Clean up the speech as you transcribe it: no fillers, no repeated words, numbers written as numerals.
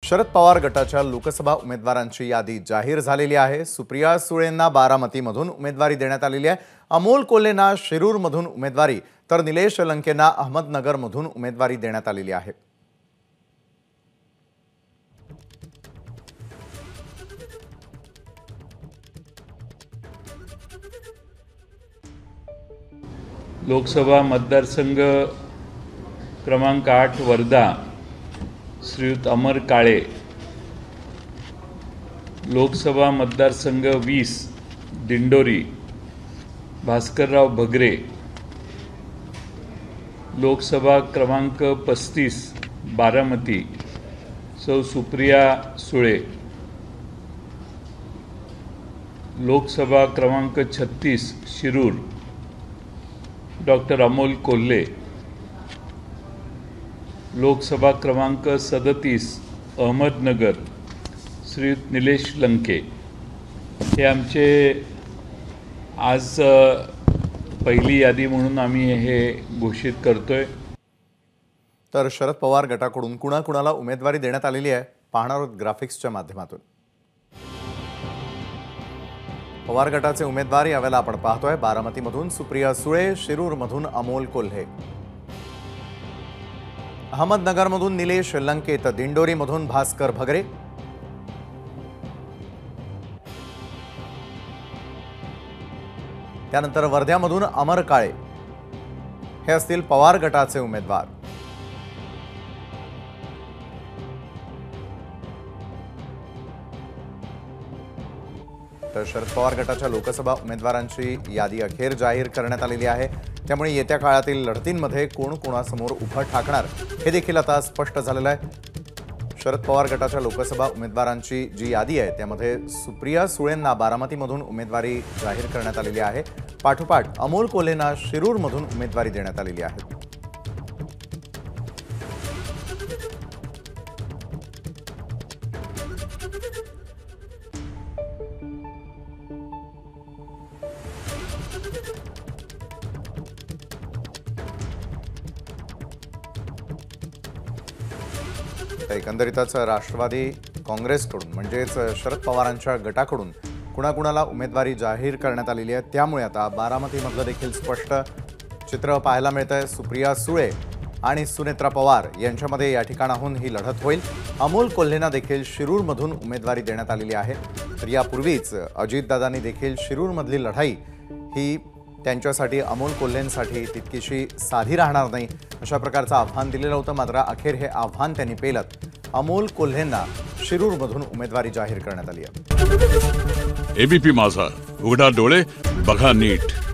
शरद पवार गटाच्या लोकसभा उमेदवारांची यादी जाहीर झालेली आहे। सुप्रिया सुळेंना बारामतीमधून उमेदवारी देण्यात आलेली आहे। अमोल कोल्हेंना शिरूरमधून उमेदवारी तर निलेश लंकेंना अहमदनगरमधून उमेदवारी देण्यात आलेली आहे। लोकसभा मतदारसंघ क्रमांक 8 वर्धा श्रीयुत अमर काळे, लोकसभा मतदारसंघ 20 दिंडोरी भास्करराव भगरे, लोकसभा क्रमांक 35 बारामती सौ सुप्रिया सुळे, लोकसभा क्रमांक 36 शिरूर डॉक्टर अमोल कोल्हे, लोकसभा क्रमांक 37 अहमदनगर श्रीयुत निलेश लंके। हे आमचे आज पहिली यादी म्हणून आम्ही हे घोषित करतोय। तर शरद पवार गटाकडून कुणाकुणाला उमेदवारी देण्यात आलेली आहे पाहणार आहोत ग्राफिक्सच्या माध्यमातून। पवार गटाचे उमेदवार यावेळेला आपण पाहतोय बारामतीमधून सुप्रिया सुळे, शिरूरमधून अमोल कोल्हे, अहमदनगरमधून निलेश लंके तर दिंडोरीमधून भास्कर भगरे, त्यानंतर वर्ध्यामधून अमर काळे हे असतील पवार गटाचे उमेदवार। तर शरद पवार गटाच्या लोकसभा उमेदवारांची यादी अखेर जाहीर करण्यात आलेली आहे। त्यामुळे येत्या काळातील लढतींमध्ये कोण कोणासमोर उभं ठाकणार हे देखील आता स्पष्ट झालेलं आहे। शरद पवार गटाच्या लोकसभा उमेदवारांची जी यादी आहे त्यामध्ये सुप्रिया सुळेंना बारामतीमधून उमेदवारी जाहीर करण्यात आलेली आहे। पाठोपाठ अमोल कोल्हेंना शिरूरमधून उमेदवारी देण्यात आलेली आहे। एकंदरीतच राष्ट्रवादी काँग्रेसकडून म्हणजेच शरद पवारांच्या गटाकडून कुणाकुणाला उमेदवारी जाहीर करण्यात आलेली आहे। त्यामुळे आता बारामतीमधलं देखील स्पष्ट चित्र पाहायला मिळतंय। सुप्रिया सुळे आणि सुनेत्रा पवार यांच्यामध्ये या ठिकाणाहून ही लढत होईल। अमोल कोल्हेंना देखील शिरूरमधून उमेदवारी देण्यात आलेली आहे। तर यापूर्वीच अजितदादांनी देखील शिरूरमधली लढाई ही त्यांच्यासाठी अमोल कोल्हेंसाठी तितकीशी साधी राहणार नाही अशा प्रकारचं आव्हान दिलेलं होतं। मात्र अखेर हे आव्हान त्यांनी पेलत अमोल कोल्हेंना शिरूरमधून उमेदवारी जाहीर करण्यात आली आहे। एबीपी माझा, उघडा डोळे बघा नीट।